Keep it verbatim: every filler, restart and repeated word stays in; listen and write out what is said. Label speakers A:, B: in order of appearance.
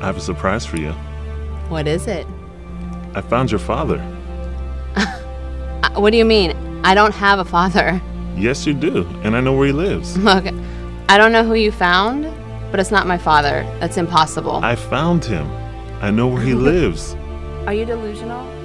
A: I have a surprise for you.
B: What is it?
A: I found your father.
B: What do you mean? I don't have a father.
A: Yes, you do, and I know where he lives.
B: Look, I don't know who you found, but it's not my father. That's impossible.
A: I found him. I know where he lives.
B: Are you delusional?